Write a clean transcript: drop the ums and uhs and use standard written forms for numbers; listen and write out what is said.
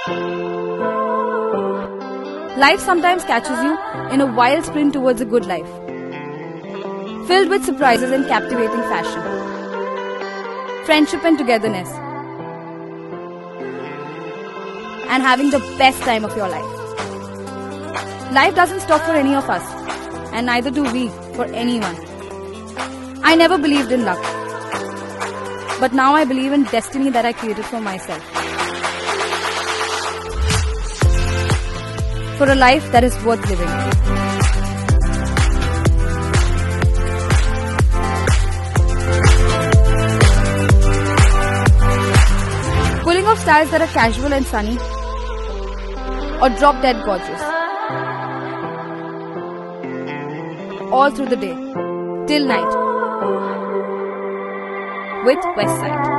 Life sometimes catches you in a wild sprint towards a good life, filled with surprises and captivating fashion, friendship and togetherness, and having the best time of your life. Life doesn't stop for any of us, and neither do we for anyone. I never believed in luck, but now I believe in destiny that I created for myself. For a life that is worth living. Pulling off styles that are casual and sunny, or drop dead gorgeous. All through the day, till night, with Westside.